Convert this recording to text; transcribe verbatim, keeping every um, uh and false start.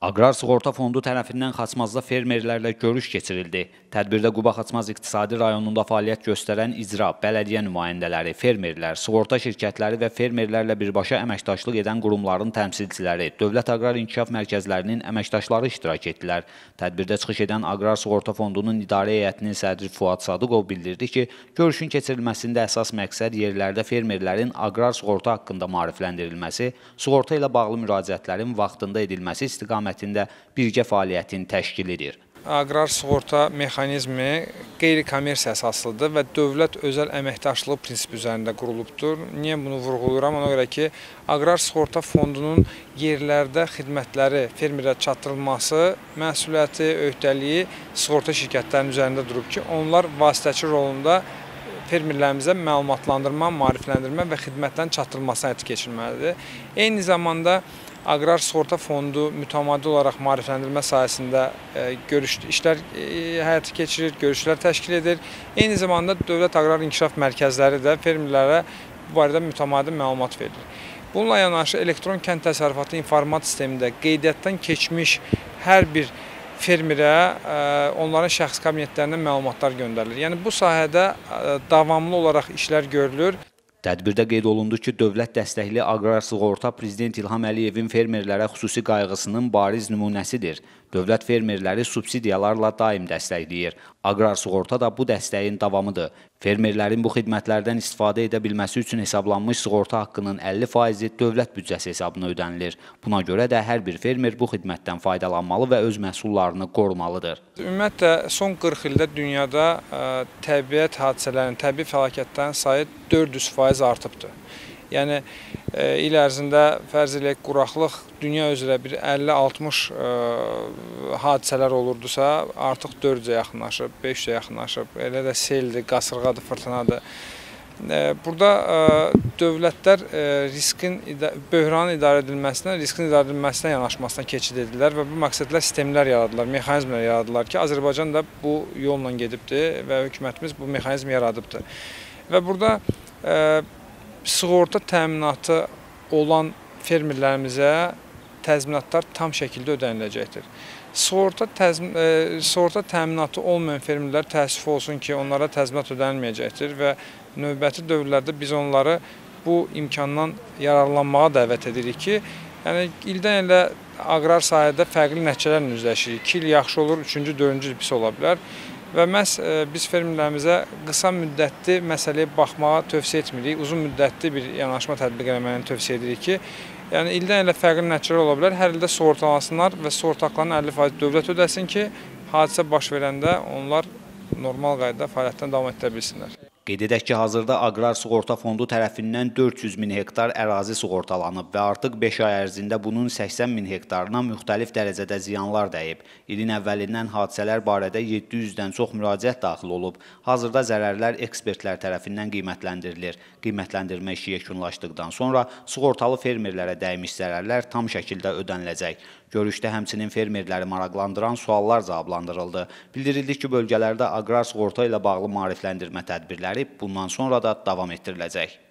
Aqrar Sığorta Fondu tərəfindən Xaçmazda fermerlərlə görüş keçirildi. Tədbirdə Quba Xaçmaz İqtisadi Rayonunda fəaliyyət göstərən icra, bələdiyyə nümayəndələri, fermerlər, sığorta şirkətləri və fermerlərlə birbaşa əməkdaşlıq edən qurumların təmsilçiləri, Dövlət Aqrar İnkişaf Mərkəzlərinin əməkdaşları iştirak etdilər. Tədbirdə çıxış edən Aqrar Sığorta Fondunun idarə heyətinin sədri Fuad Sadıqov bildirdi ki, görüşün keçirilməsində əsas məqsəd yerlərdə fermerlərin aqrar sığorta haqqında maarifləndirilməsi, sığorta ilə bağlı müraciətlərin vaxtında edilməsi istiqamətində birgə fəaliyyətin təşkilidir. Aqrar sığorta mexanizmi qeyri-kommersiya əsaslıdır və dövlət özəl əməkdaşlığı prinsipi üzərində qurulubdur. Niyə bunu vurğuluram? Ona görə ki, Aqrar Sığorta Fondunun yerlərdə xidmətləri fermerə çatdırılması məsuliyyəti, öhdəliyi sığorta şirkətlərinin üzərində durub ki, onlar vasitəçi rolunda fermerlərimizə məlumatlandırma, maarifləndirmə və xidmətlərin çatdırılmasına həyata keçirməlidir. Eyni zamanda Aqrar Sığorta Fondu mütəmadi olaraq maarifləndirmə sahəsində görüş, işlər həyata keçirir, görüşlər təşkil edir. Eyni zamanda Dövlət Aqrar İnkişaf Mərkəzləri də fermerlərə bu barədə mütəmadi məlumat verir. Bununla yanaşı elektron kənd təsərrüfatı informat sistemində qeydiyyatdan keçmiş hər bir fermerə onların şəxsi kabinetlərindən məlumatlar göndərilir. Yəni bu sahədə davamlı olaraq işlər görülür. Tədbirdə qeyd olundu ki, dövlət dəstəkli aqrar sığorta Prezident İlham Əliyevin fermerlərə xüsusi qayğısının bariz nümunəsidir. Dövlət fermerləri subsidiyalarla daim dəstəkləyir. Aqrar sığorta da bu dəstəyin davamıdır. Fermerlərin bu xidmətlərdən istifadə edə bilməsi üçün hesablanmış sığorta haqqının əlli faizi dövlət büdcəsi hesabına ödənilir. Buna görə də hər bir fermer bu xidmətdən faydalanmalı və öz məhsullarını qorumalıdır. Ümumiyyətlə, son qırx ildə dünyada ə, təbiət hadisələrinin, təbii fəlakətlərin sayı dörd yüz faiz artıbdır. Yəni, e, il ərzində fərz eləyək quraqlıq dünya üzrə bir əlli altmış e, hadisələr olurdusa, artıq dörd yüzə yaxınlaşıb, beş yüzə yaxınlaşıb, elə də seldir, qasırğadır, fırtınadır. E, burada e, dövlətlər e, riskin, böhranın idarə edilməsinə, riskin idarə edilməsinə yanaşmasına keçid edilər və bu məqsədlər sistemlər yaradılar, mexanizmlər yaradılar ki, Azərbaycan da bu yolla gedibdir və hökumətimiz bu mexanizmi yaradıbdır. Və burada e, sığorta təminatı olan fermerlərimizə təzminatlar tam şəkildə ödəniləcəkdir. Sığorta, təzmin, e, sığorta təminatı olmayan fermerlər təəssüf olsun ki, onlara təzminat ödənilməyəcəkdir və növbəti dövrlərdə biz onları bu imkandan yararlanmağa dəvət edirik ki, yəni ildən ilə aqrar sahədə fərqli nəticələrlə üzləşirik. İki il yaxşı olur, üçüncü, dördüncü il pis ola bilər. Və məhz e, biz fermerlərimizə qısa müddətli məsələyə baxmağa tövsiyə etmirik, uzun müddətli bir yanaşma tətbiq etməyini tövsiyə edirik ki, yəni ildən ilə fərqli nəticələr ola bilər, hər ildə sığortalansınlar və sığorta haqlarının əlli faiz dövlət ödəsin ki, hadisə baş verəndə onlar normal qaydada fəaliyyətdən davam etdirə bilsinlər. Qeyd edək ki, hazırda Aqrar Sığorta Fondu tərəfindən dörd yüz min hektar ərazi sığortalanıb və artıq beş ay ərzində bunun səksən min hektarına müxtəlif dərəcədə ziyanlar dəyib. İlin əvvəlindən hadisələr barədə yeddi yüzdən çox müraciət daxil olub. Hazırda zərərlər ekspertlər tərəfindən qiymətləndirilir. Qiymətləndirmə işi yekunlaşdıqdan sonra sığortalı fermerlərə dəymiş zərərlər tam şəkildə ödəniləcək. Görüşdə həmçinin fermerləri maraqlandıran suallar cavablandırıldı. Bildirildi ki, bölgələrdə aqrar sığorta ilə bağlı maarifləndirmə tədbirləri bundan sonra da davam etdiriləcək.